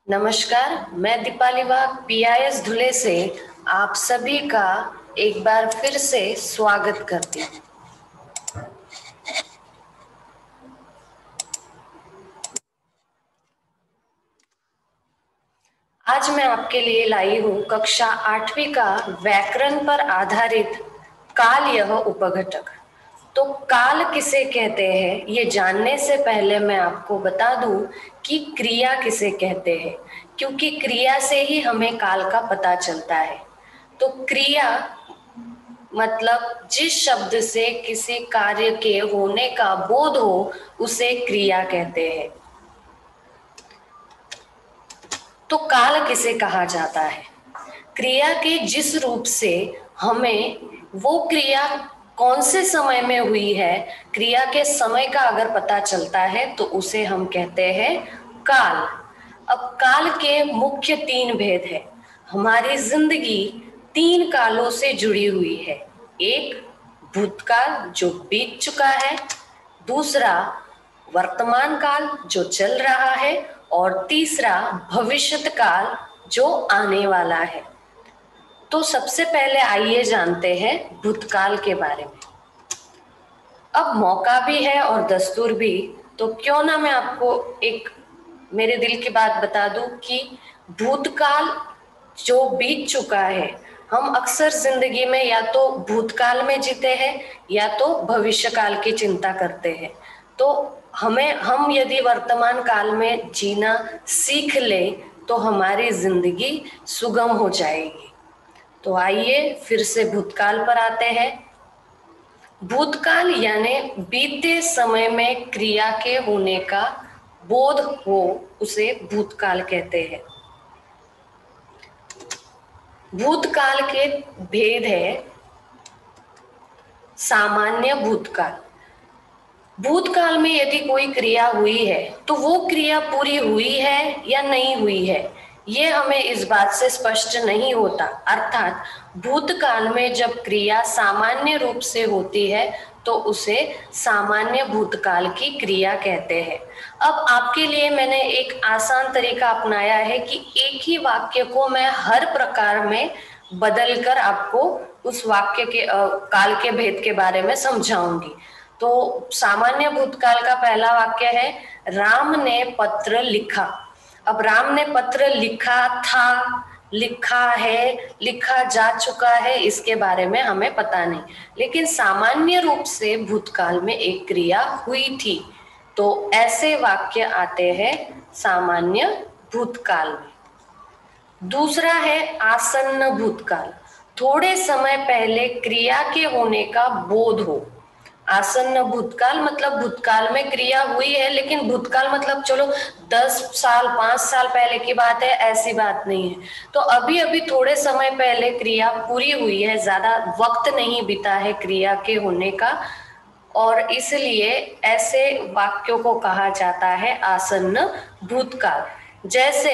नमस्कार, मैं दीपाली वाघ पीआईएस धुले से आप सभी का एक बार फिर से स्वागत करती हूँ। आज मैं आपके लिए लाई हूँ कक्षा 8वीं का व्याकरण पर आधारित काल यह उपघटक। तो काल किसे कहते हैं ये जानने से पहले मैं आपको बता दूं कि क्रिया किसे कहते हैं, क्योंकि क्रिया से ही हमें काल का पता चलता है। तो क्रिया मतलब जिस शब्द से किसी कार्य के होने का बोध हो उसे क्रिया कहते हैं। तो काल किसे कहा जाता है? क्रिया के जिस रूप से हमें वो क्रिया कौन से समय में हुई है, क्रिया के समय का अगर पता चलता है तो उसे हम कहते हैं काल। अब काल के मुख्य 3 भेद है। हमारी जिंदगी 3 कालों से जुड़ी हुई है। एक भूतकाल जो बीत चुका है, दूसरा वर्तमान काल जो चल रहा है, और तीसरा भविष्यत काल जो आने वाला है। तो सबसे पहले आइए जानते हैं भूतकाल के बारे में। अब मौका भी है और दस्तूर भी, तो क्यों ना मैं आपको एक मेरे दिल की बात बता दूं कि भूतकाल जो बीत चुका है, हम अक्सर जिंदगी में या तो भूतकाल में जीते हैं या तो भविष्य काल की चिंता करते हैं। तो हम यदि वर्तमान काल में जीना सीख ले तो हमारी जिंदगी सुगम हो जाएगी। तो आइए फिर से भूतकाल पर आते हैं। भूतकाल यानी बीते समय में क्रिया के होने का बोध हो उसे भूतकाल कहते हैं। भूतकाल के भेद है। सामान्य भूतकाल, भूतकाल में यदि कोई क्रिया हुई है तो वो क्रिया पूरी हुई है या नहीं हुई है, ये हमें इस बात से स्पष्ट नहीं होता। अर्थात भूतकाल में जब क्रिया सामान्य रूप से होती है तो उसे सामान्य भूतकाल की क्रिया कहते हैं। अब आपके लिए मैंने एक आसान तरीका अपनाया है कि एक ही वाक्य को मैं हर प्रकार में बदलकर आपको उस वाक्य के काल के भेद के बारे में समझाऊंगी। तो सामान्य भूतकाल का पहला वाक्य है, राम ने पत्र लिखा। अब राम ने पत्र लिखा था, लिखा है, लिखा जा चुका है, इसके बारे में हमें पता नहीं, लेकिन सामान्य रूप से भूतकाल में एक क्रिया हुई थी। तो ऐसे वाक्य आते हैं सामान्य भूतकाल में। दूसरा है आसन्न भूतकाल, थोड़े समय पहले क्रिया के होने का बोध हो। आसन्न भूतकाल मतलब भूतकाल में क्रिया हुई है, लेकिन भूतकाल मतलब चलो 10 साल 5 साल पहले की बात है, ऐसी बात नहीं है। तो अभी अभी थोड़े समय पहले क्रिया पूरी हुई है, ज्यादा वक्त नहीं बीता है क्रिया के होने का, और इसलिए ऐसे वाक्यों को कहा जाता है आसन्न भूतकाल। जैसे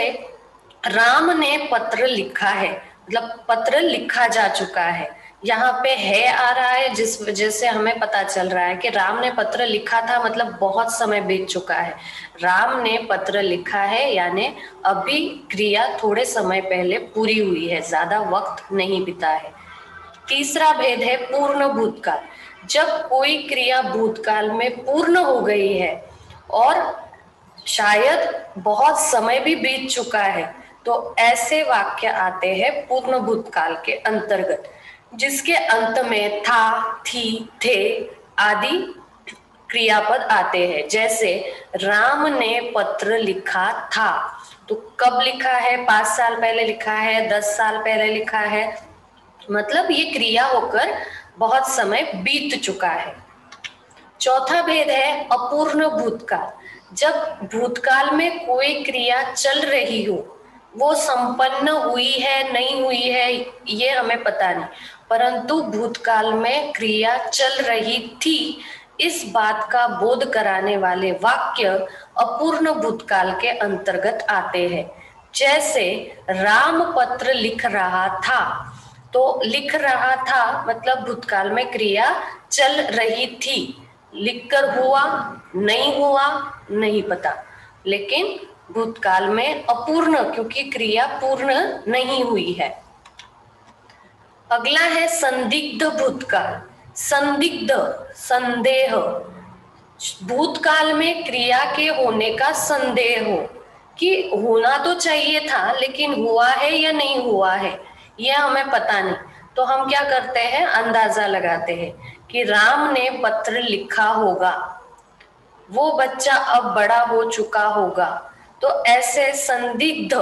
राम ने पत्र लिखा है, मतलब पत्र लिखा जा चुका है। यहाँ पे है आ रहा है जिस वजह से हमें पता चल रहा है कि राम ने पत्र लिखा था, मतलब बहुत समय बीत चुका है। राम ने पत्र लिखा है यानी अभी क्रिया थोड़े समय पहले पूरी हुई है, ज्यादा वक्त नहीं बीता है। तीसरा भेद है पूर्ण भूतकाल, जब कोई क्रिया भूतकाल में पूर्ण हो गई है और शायद बहुत समय भी बीत चुका है, तो ऐसे वाक्य आते हैं पूर्ण भूतकाल के अंतर्गत, जिसके अंत में था, थी, थे आदि क्रियापद आते हैं। जैसे राम ने पत्र लिखा था, तो कब लिखा है? 5 साल पहले लिखा है, 10 साल पहले लिखा है, मतलब ये क्रिया होकर बहुत समय बीत चुका है। चौथा भेद है अपूर्ण भूतकाल, जब भूतकाल में कोई क्रिया चल रही हो, वो संपन्न हुई है नहीं हुई है ये हमें पता नहीं, परंतु भूतकाल में क्रिया चल रही थी, इस बात का बोध कराने वाले वाक्य अपूर्ण भूतकाल के अंतर्गत आते हैं। जैसे राम पत्र लिख रहा था, तो लिख रहा था मतलब भूतकाल में क्रिया चल रही थी, लिखकर हुआ नहीं हुआ नहीं पता, लेकिन भूतकाल में अपूर्ण, क्योंकि क्रिया पूर्ण नहीं हुई है। अगला है संदिग्ध भूतकाल। संदिग्ध, संदेह, भूतकाल में क्रिया के होने का संदेह हो कि होना तो चाहिए था लेकिन हुआ है या नहीं हुआ है, यह हमें पता नहीं। तो हम क्या करते हैं, अंदाजा लगाते हैं कि राम ने पत्र लिखा होगा, वो बच्चा अब बड़ा हो चुका होगा। तो ऐसे संदिग्ध,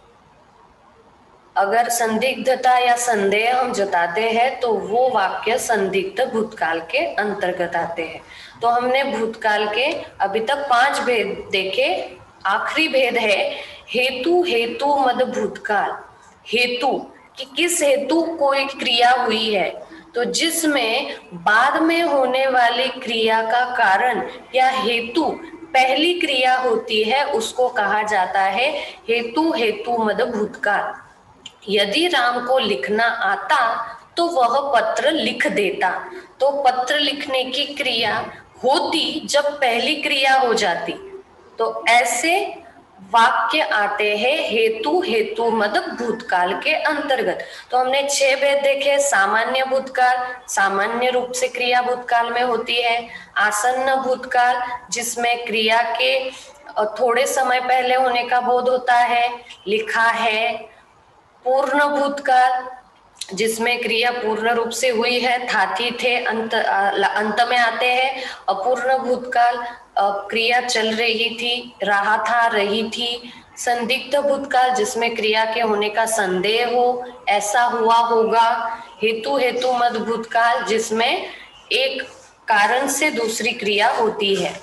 अगर संदिग्धता या संदेह हम जताते हैं तो वो वाक्य संदिग्ध भूतकाल के अंतर्गत आते हैं। तो हमने भूतकाल के अभी तक 5 भेद देखे। आखिरी भेद है हेतु, हेतु मद भूतकाल। हेतु कि किस हेतु कोई क्रिया हुई है, तो जिसमें बाद में होने वाली क्रिया का कारण या हेतु पहली क्रिया होती है उसको कहा जाता है हेतु, हेतु मद भूतकाल। यदि राम को लिखना आता तो वह पत्र लिख देता। तो पत्र लिखने की क्रिया होती जब पहली क्रिया हो जाती। तो ऐसे वाक्य आते हैं हेतु, हेतु मद भूतकाल के अंतर्गत। तो हमने 6 भेद देखे। सामान्य भूतकाल, सामान्य रूप से क्रिया भूतकाल में होती है। आसन्न भूतकाल, जिसमें क्रिया के थोड़े समय पहले होने का बोध होता है, लिखा है। पूर्ण भूतकाल, जिसमें क्रिया पूर्ण रूप से हुई है, था, थी, थे, अंत में आते हैं। अपूर्ण भूतकाल, क्रिया चल रही थी, रहा था, रही थी। संदिग्ध भूतकाल, जिसमें क्रिया के होने का संदेह हो, ऐसा हुआ होगा। हेतु, हेतु मद भूतकाल, जिसमें एक कारण से दूसरी क्रिया होती है।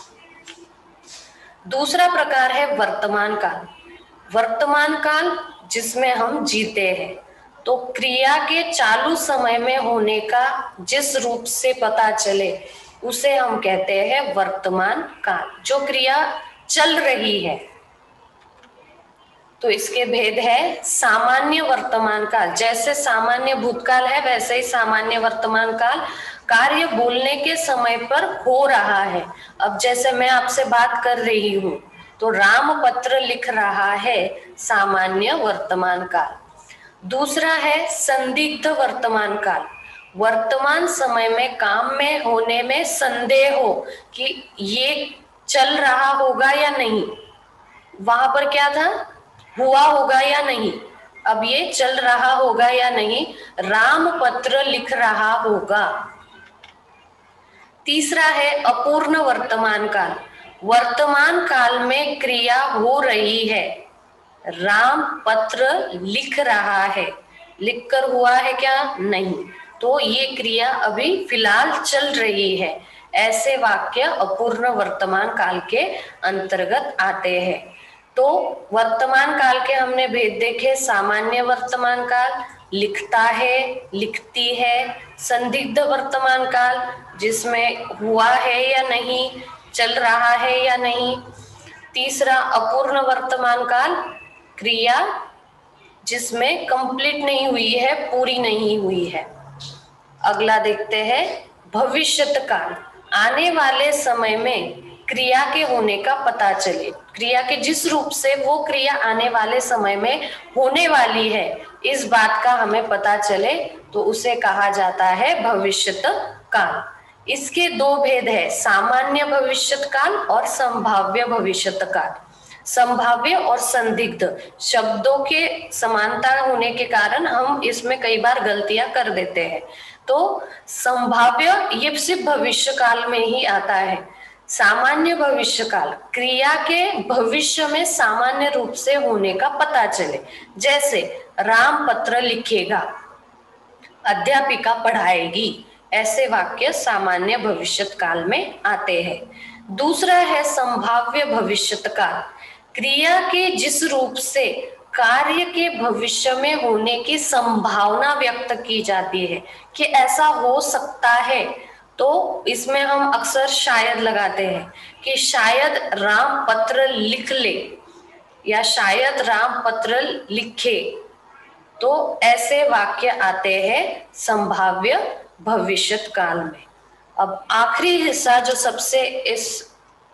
दूसरा प्रकार है वर्तमान काल। वर्तमान काल जिसमें हम जीते हैं। तो क्रिया के चालू समय में होने का जिस रूप से पता चले उसे हम कहते हैं वर्तमान काल, जो क्रिया चल रही है। तो इसके भेद है सामान्य वर्तमान काल, जैसे सामान्य भूतकाल है वैसे ही सामान्य वर्तमान काल कार्य बोलने के समय पर हो रहा है। अब जैसे मैं आपसे बात कर रही हूँ तो राम पत्र लिख रहा है, सामान्य वर्तमान काल। दूसरा है संदिग्ध वर्तमान काल। वर्तमान समय में काम में होने में संदेह हो कि ये चल रहा होगा या नहीं, वहां पर क्या था, हुआ होगा या नहीं, अब ये चल रहा होगा या नहीं, राम पत्र लिख रहा होगा। तीसरा है अपूर्ण वर्तमान काल। वर्तमान काल में क्रिया हो रही है, राम पत्र लिख रहा है, लिखकर हुआ है क्या, नहीं, तो ये क्रिया अभी फिलहाल चल रही है। ऐसे वाक्य अपूर्ण वर्तमान काल के अंतर्गत आते हैं। तो वर्तमान काल के हमने भेद देखे। सामान्य वर्तमान काल, लिखता है, लिखती है। संदिग्ध वर्तमान काल, जिसमें हुआ है या नहीं, चल रहा है या नहीं। तीसरा अपूर्ण वर्तमान काल, क्रिया जिसमें कंप्लीट नहीं हुई है, पूरी नहीं हुई है। अगला देखते हैं भविष्यत काल। आने वाले समय में क्रिया के होने का पता चले, क्रिया के जिस रूप से वो क्रिया आने वाले समय में होने वाली है इस बात का हमें पता चले तो उसे कहा जाता है भविष्यत काल। इसके 2 भेद है, सामान्य भविष्यत काल और संभाव्य भविष्यत काल। संभाव्य और संदिग्ध शब्दों के समानता होने के कारण हम इसमें कई बार गलतियां कर देते हैं। तो संभाव्य ये सिर्फ भविष्य काल में ही आता है। सामान्य भविष्य काल, क्रिया के भविष्य में सामान्य रूप से होने का पता चले, जैसे राम पत्र लिखेगा, अध्यापिका पढ़ाएगी, ऐसे वाक्य सामान्य भविष्यत काल में आते हैं। दूसरा है संभाव्य भविष्यत काल। क्रिया के जिस रूप से कार्य के भविष्य में होने की संभावना व्यक्त की जाती है कि ऐसा हो सकता है, तो इसमें हम अक्सर शायद लगाते हैं कि शायद राम पत्र लिख ले या शायद राम पत्र लिखे। तो ऐसे वाक्य आते हैं संभाव्य भविष्यत काल में। अब आखिरी हिस्सा जो सबसे इस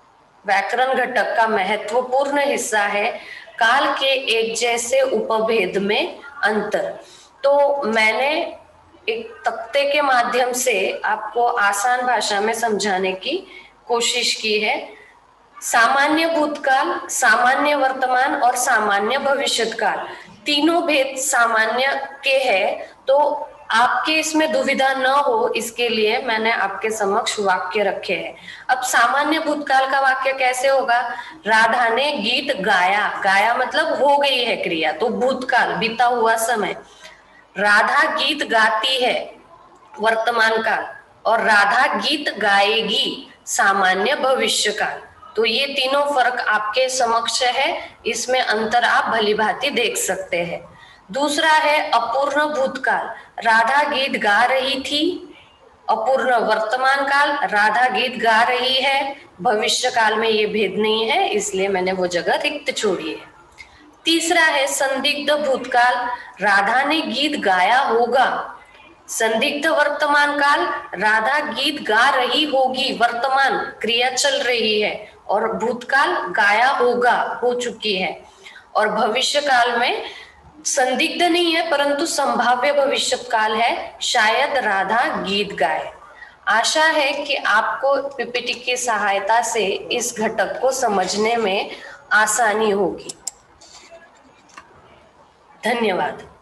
व्याकरण घटक का महत्वपूर्ण हिस्सा है काल के एक जैसे उपभेद में अंतर। तो मैंने एक तख्ते के माध्यम से आपको आसान भाषा में समझाने की कोशिश की है। सामान्य भूतकाल, सामान्य वर्तमान और सामान्य भविष्यकाल, तीनों भेद सामान्य के हैं। तो आपके इसमें दुविधा न हो इसके लिए मैंने आपके समक्ष वाक्य रखे हैं। अब सामान्य भूतकाल का वाक्य कैसे होगा? राधा ने गीत गाया, गाया मतलब हो गई है क्रिया, तो भूतकाल बीता हुआ समय। राधा गीत गाती है, वर्तमान काल। और राधा गीत गाएगी, सामान्य भविष्य काल। तो ये तीनों फर्क आपके समक्ष है, इसमें अंतर आप भली भांति देख सकते हैं। दूसरा है अपूर्ण भूतकाल, राधा गीत गा रही थी। अपूर्ण वर्तमान काल, राधा गीत गा रही है। भविष्य काल में ये भेद नहीं है, इसलिए मैंने वो जगह रिक्त छोड़ी है। तीसरा है संदिग्ध भूतकाल, राधा ने गीत गाया होगा। संदिग्ध वर्तमान काल, राधा गीत गा रही होगी, वर्तमान क्रिया चल रही है। और भूतकाल गाया होगा, हो चुकी है। और भविष्य काल में संदिग्ध नहीं है परंतु संभाव्य भविष्य काल है, शायद राधा गीत गाए। आशा है कि आपको पीपीटी की सहायता से इस घटक को समझने में आसानी होगी। धन्यवाद।